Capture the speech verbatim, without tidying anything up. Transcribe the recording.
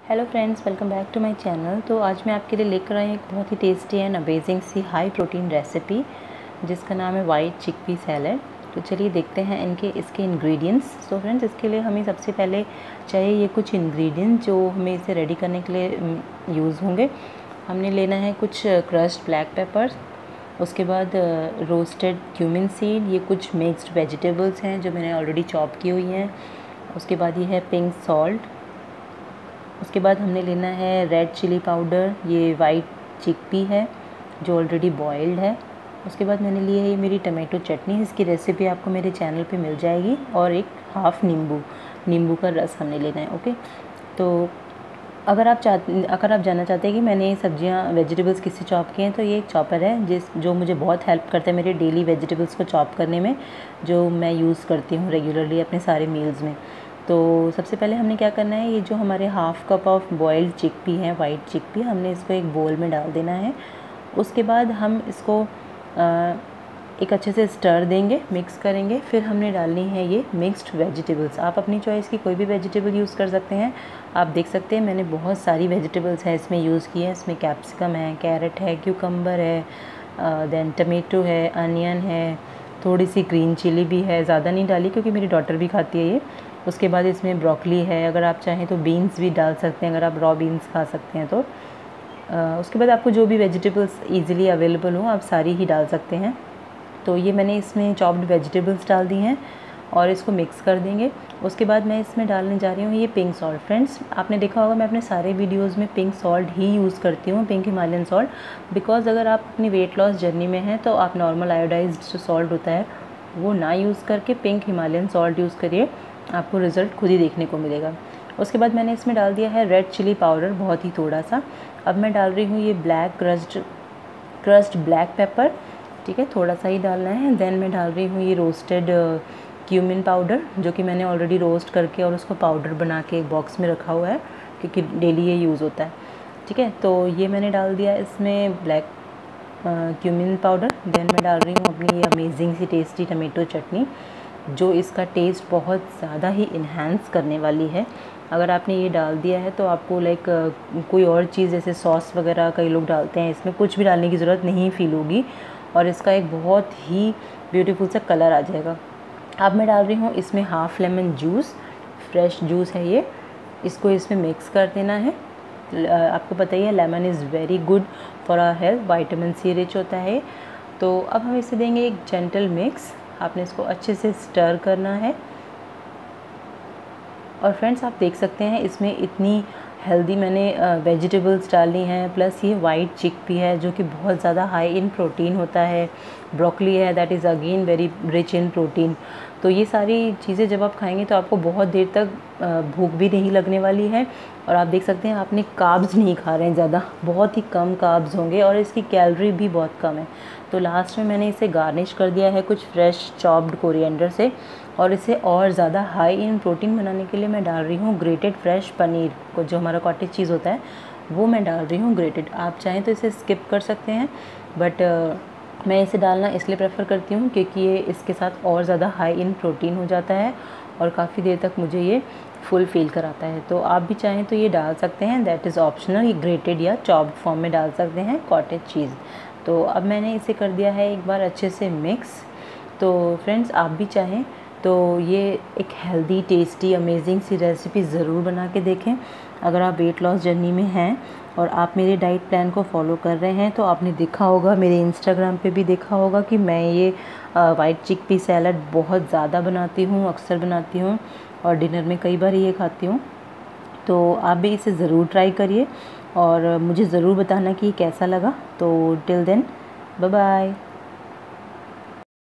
Hello friends, welcome back to my channel. तो आज मैं आपके लिए लेकर आई हूँ एक बहुत ही टेस्टी एंड अमेजिंग सी हाई प्रोटीन रेसिपी जिसका नाम है वाइट चिकपी सैलेड। तो चलिए देखते हैं इनके इसके इंग्रेडिएंट्स। तो फ्रेंड्स, इसके लिए हमें सबसे पहले चाहिए ये कुछ इंग्रेडिएंट्स जो हमें इसे रेडी करने के लिए यूज़ होंगे। हमने लेना है कुछ क्रश्ड ब्लैक पेपर्स, उसके बाद रोस्टेड क्यूमिन सीड, ये कुछ मिक्स्ड वेजिटेबल्स हैं जो मैंने ऑलरेडी चॉप की हुई हैं। उसके बाद ये है पिंक सॉल्ट। उसके बाद हमने लेना है रेड चिली पाउडर, ये वाइट चिकपी है जो ऑलरेडी बॉइल्ड है। उसके बाद मैंने ली है ये मेरी टमाटो चटनी, इसकी रेसिपी आपको मेरे चैनल पे मिल जाएगी। और एक हाफ़ नींबू नींबू का रस हमने लेना है। ओके, तो अगर आप चाहते अगर आप जानना चाहते हैं कि मैंने ये सब्जियाँ वेजिटेबल्स किससे चॉप किए हैं, तो ये एक चॉपर है जिस जो मुझे बहुत हेल्प करता है मेरे डेली वेजिटेबल्स को चॉप करने में, जो मैं यूज़ करती हूँ रेगुलरली अपने सारे मील्स में। तो सबसे पहले हमने क्या करना है, ये जो हमारे half cup of boiled chickpea है, वाइट चिकपी, हमने इसको एक बोल में डाल देना है। उसके बाद हम इसको आ, एक अच्छे से स्टर देंगे, मिक्स करेंगे। फिर हमने डालनी है ये मिक्स्ड वेजिटेबल्स। आप अपनी चॉइस की कोई भी वेजिटेबल यूज़ कर सकते हैं। आप देख सकते हैं मैंने बहुत सारी वेजिटेबल्स है इसमें यूज़ की है। इसमें कैप्सिकम है, कैरेट है, क्यूकम्बर है, देन टमेटो है, अनियन है, थोड़ी सी ग्रीन चिली भी है, ज़्यादा नहीं डाली क्योंकि मेरी डॉटर भी खाती है ये। उसके बाद इसमें ब्रोकली है, अगर आप चाहें तो बीन्स भी डाल सकते हैं, अगर आप रॉ बीन्स खा सकते हैं तो। uh, उसके बाद आपको जो भी वेजिटेबल्स इजीली अवेलेबल हो आप सारी ही डाल सकते हैं। तो ये मैंने इसमें चॉप्ड वेजिटेबल्स डाल दी हैं और इसको मिक्स कर देंगे। उसके बाद मैं इसमें डालने जा रही हूँ ये पिंक सॉल्ट। फ्रेंड्स, आपने देखा होगा मैं अपने सारे वीडियोस में पिंक सॉल्ट ही यूज़ करती हूँ, पिंक हिमालयन सॉल्ट। बिकॉज़ अगर आप अपनी वेट लॉस जर्नी में हैं तो आप नॉर्मल आयोडाइज्ड जो सॉल्ट होता है वो ना यूज़ करके पिंक हिमालयन सॉल्ट यूज़ करिए, आपको रिज़ल्ट खुद ही देखने को मिलेगा। उसके बाद मैंने इसमें डाल दिया है रेड चिली पाउडर, बहुत ही थोड़ा सा। अब मैं डाल रही हूँ ये black crushed crushed black pepper, ठीक है, थोड़ा सा ही डालना है। देन मैं डाल रही हूँ ये रोस्टेड क्यूमिन पाउडर जो कि मैंने ऑलरेडी रोस्ट करके और उसको पाउडर बना के एक बॉक्स में रखा हुआ है क्योंकि डेली ये यूज़ होता है, ठीक है। तो ये मैंने डाल दिया इसमें ब्लैक क्यूमिन पाउडर। देन मैं डाल रही हूँ अपनी ये अमेजिंग सी टेस्टी टमेटो चटनी जो इसका टेस्ट बहुत ज़्यादा ही इन्हांस करने वाली है। अगर आपने ये डाल दिया है तो आपको लाइक कोई और चीज़ जैसे सॉस वगैरह कई लोग डालते हैं, इसमें कुछ भी डालने की ज़रूरत नहीं फील होगी और इसका एक बहुत ही ब्यूटीफुल सा कलर आ जाएगा। अब मैं डाल रही हूँ इसमें half lemon juice, fresh juice है ये, इसको इसमें मिक्स कर देना है। आपको पता ही है lemon is very good for our health, vitamin C rich होता है। तो अब हम इसे देंगे एक जेंटल मिक्स। आपने इसको अच्छे से स्टर करना है। और फ्रेंड्स, आप देख सकते हैं इसमें इतनी हेल्दी मैंने वेजिटेबल्स डाली हैं, प्लस ये वाइट चिकपी है जो कि बहुत ज़्यादा हाई इन प्रोटीन होता है। ब्रोकली है, that is again very rich in protein. तो ये सारी चीज़ें जब आप खाएंगे तो आपको बहुत देर तक भूख भी नहीं लगने वाली है। और आप देख सकते हैं आपने कार्ब्स नहीं खा रहे हैं ज़्यादा, बहुत ही कम कार्ब्स होंगे और इसकी कैलोरी भी बहुत कम है। तो लास्ट में मैंने इसे गार्निश कर दिया है कुछ फ्रेश चॉप्ड कोरिएंडर से। और इसे और ज़्यादा हाई इन प्रोटीन बनाने के लिए मैं डाल रही हूँ ग्रेटेड फ्रेश पनीर को, जो हमारा कॉटेज चीज़ होता है वो मैं डाल रही हूँ ग्रेटेड। आप चाहें तो इसे स्किप कर सकते हैं, बट uh, मैं इसे डालना इसलिए प्रेफर करती हूँ क्योंकि ये इसके साथ और ज़्यादा हाई इन प्रोटीन हो जाता है और काफ़ी देर तक मुझे ये फुल फील कराता है। तो आप भी चाहें तो ये डाल सकते हैं, दैट इज़ ऑप्शनल। ये ग्रेटेड या चॉप्ड फॉर्म में डाल सकते हैं कॉटेज चीज़। तो अब मैंने इसे कर दिया है एक बार अच्छे से मिक्स। तो फ्रेंड्स, आप भी चाहें तो ये एक हेल्दी टेस्टी अमेजिंग सी रेसिपी ज़रूर बना के देखें। अगर आप वेट लॉस जर्नी में हैं और आप मेरे डाइट प्लान को फॉलो कर रहे हैं तो आपने देखा होगा, मेरे इंस्टाग्राम पे भी देखा होगा कि मैं ये वाइट चिकपी सैलड बहुत ज़्यादा बनाती हूँ, अक्सर बनाती हूँ और डिनर में कई बार ये खाती हूँ। तो आप भी इसे ज़रूर ट्राई करिए और मुझे ज़रूर बताना कि कैसा लगा। तो टिल देन, बाय बाय।